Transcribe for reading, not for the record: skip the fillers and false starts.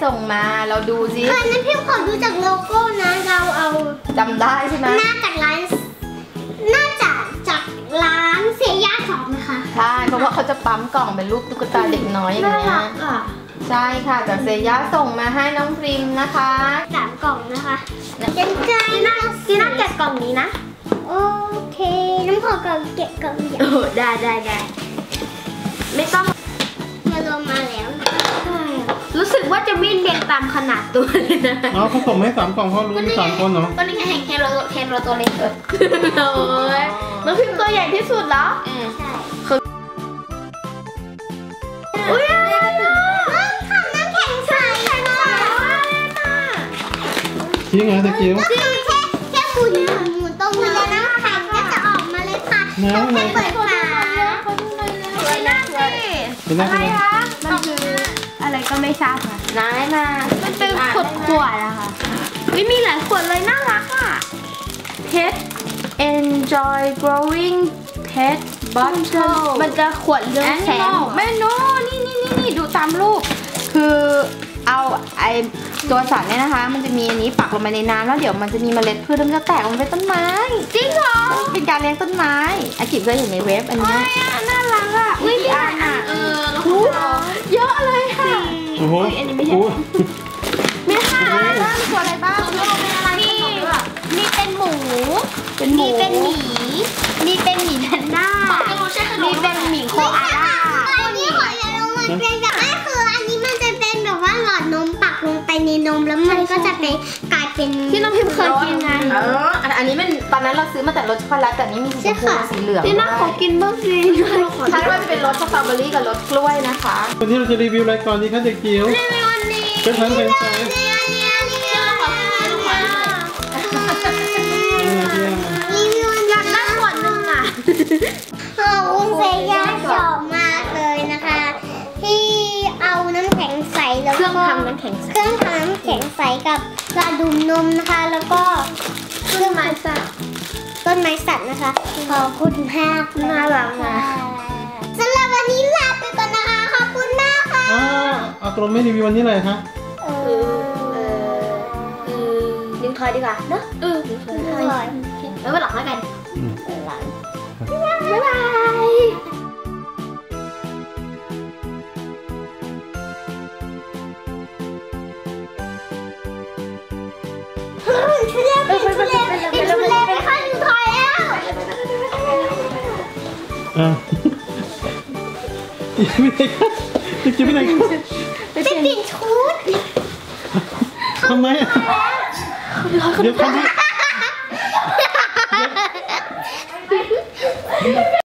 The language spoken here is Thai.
ส่งมาเราดูสินั้นพี่ขอดูจากโลโก้นะเราเอาจำได้ใช่ไหมน่าจากร้านเซียช็อปนะคะใช่เพราะว่าเขาจะปั๊มกล่องเป็นรูปตุ๊กตาเด็กน้อยอย่างเงี้ยใช่ค่ะจากเซียส่งมาให้น้องพริมนะคะ 3 กล่องนะคะจีน่าแกะกล่องนี้นะโอเคน้ำพอกับแกะกล่องใหญ่ได้ไม่ต้องจะลงมาแล้วรู้สึกว่าจะไม่เรียงตามขนาดตัวเลยนะเขาส่งให้3 กล่องเพราะรู้มี3 คนเนาะก็นี่ไงแคนเราตัวเล็กโอ้ยน้องพิมตัวใหญ่ที่สุดแล้วใช่อุ้ยทำน้ำแข็งใสจริงเหรอตะกิ้วแค่หมุนตรงนี้แล้วน้ำแข็งก็จะออกมาเลยค่ะแค่เปิดฝาอะไรคะมันคืออะไรก็ไม่ทราบค่ะนายมามันเป็นขวดอะค่ะมีหลายขวดเลยน่ารักอะ Pet Enjoy Growing Pet Bottle มันจะขวดเรื่องแสงไม่โน่นี่ดูตามรูปคือเอาไอตัวสารเนี่ยนะคะมันจะมีอันนี้ปักลงไปในน้ำแล้วเดี๋ยวมันจะมีเมล็ดพืชมันจะแตกออกมาเป็นต้นไม้จริงเหรอเป็นการเลี้ยงต้นไม้อากิบเคยเห็นในเว็บอันนี้น่ารักอ่ะอุ้ยพี่อันอ่ะเยอะเลยค่ะโอ้โหอันนี้ไม่ใช่มีค่ะอะไรบ้างมีตัวอะไรบ้างมีเป็นหมูมีเป็นหมีมีเป็นหมีแพนด้ามีเป็นหมีโคอาล่าอันนี้ขออย่าลงมาเป็นแบบไม่คืออันนี้มันจะเป็นแบบว่าหลอดนมปักลงไปในนมแล้วมันก็จะเป็นกลายเป็นที่น้องพิมเคยกินไงอันนี้มันตอนนั้นเราซื้อมาแต่รสช็อกโกแลตแต่นี้มีสีชมพูสีเหลืองที่น่าขอกินบ้างสิใช่ว่าจะเป็นรสสตรอเบอรี่กับรสกล้วยนะคะวันนี้เราจะรีวิวอะไรก่อนดีคะเด็กจิ๋วรีวิวอันนี้เป็นทั้งเป็นไซส์รีวิวอยากได้ขวดนึงอ่ะขอบคุณเซียชอบมากเลยนะคะที่เอาน้ำแข็งใสแล้วก็เครื่องทำน้ำแข็งใสกับกระดุมนมนะคะแล้วก็ต้นไม้สัตว์นะคะขอบคุณมากน่ารักนะสำหรับวันนี้ลาไปก่อนนะคะขอบคุณมากค่ะเอาตรงไม่รีวิววันนี้เลยคะดึงทอยดีกว่าเนอะดึงทอยแล้ววันหลังแล้วกันบ๊ายบายชุดเล่ไปค่ะดึงทอยแล้วไม่ได้ครับจะไม่ได้ครับไปเปลี่ยนชุดทำไมเดี๋ยวเขา